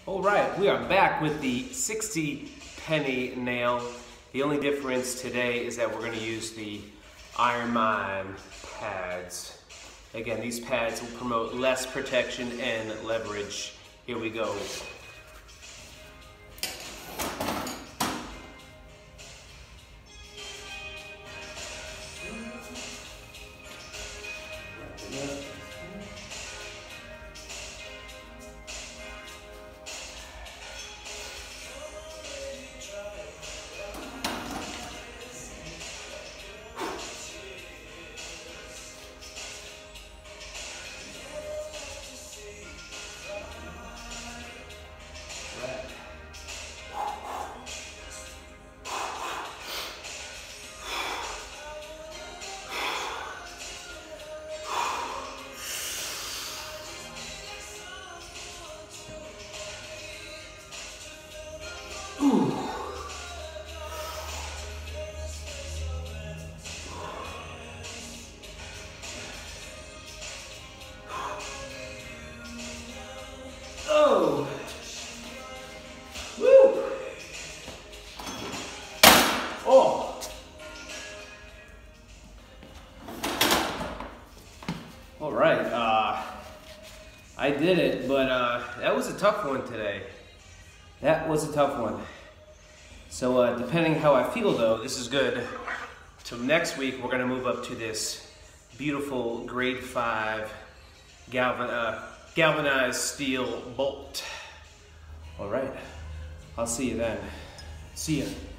All right, we are back with the 60 penny nail. The only difference today is that we're going to use the IronMind pads. Again, these pads will promote less protection and leverage. Here we go. Ooh. Oh. Woo. Oh. All right. I did it, but that was a tough one today. That was a tough one. So depending how I feel though, this is good. Till next week, we're gonna move up to this beautiful grade 5 galvanized steel bolt. All right, I'll see you then. See ya.